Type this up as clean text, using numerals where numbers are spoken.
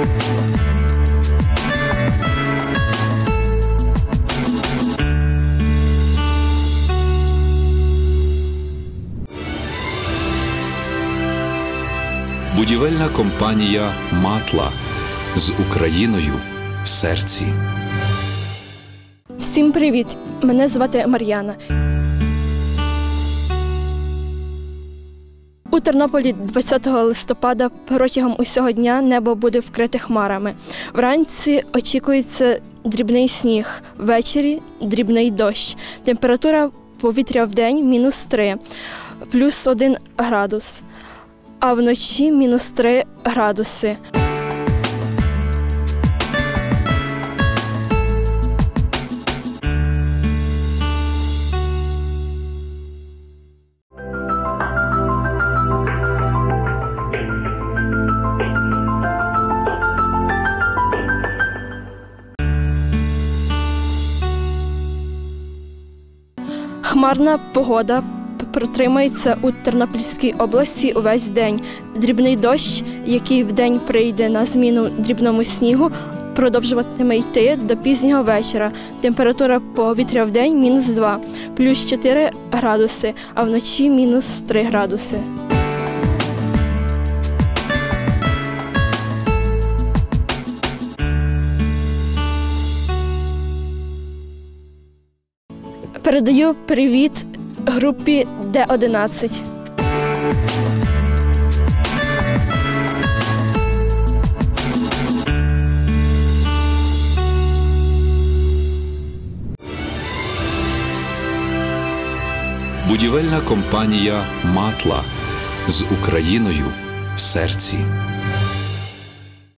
Будівельна компанія «Матла» з Україною в серці. Всім привіт! Мене звати Мар'яна. У Тернополі 20 листопада протягом усього дня небо буде вкрите хмарами. Вранці очікується дрібний сніг, ввечері – дрібний дощ. Температура повітря в день – -3, +1 градус, а вночі -3 градуси. Хмарна погода протримається у Тернопільській області увесь день. Дрібний дощ, який вдень прийде на зміну дрібному снігу, продовжуватиме йти до пізнього вечора. Температура повітря вдень -2, +4 градуси, а вночі -3 градуси. Передаю привіт групі Д-11. Будівельна компанія «Матла» з Україною в серці.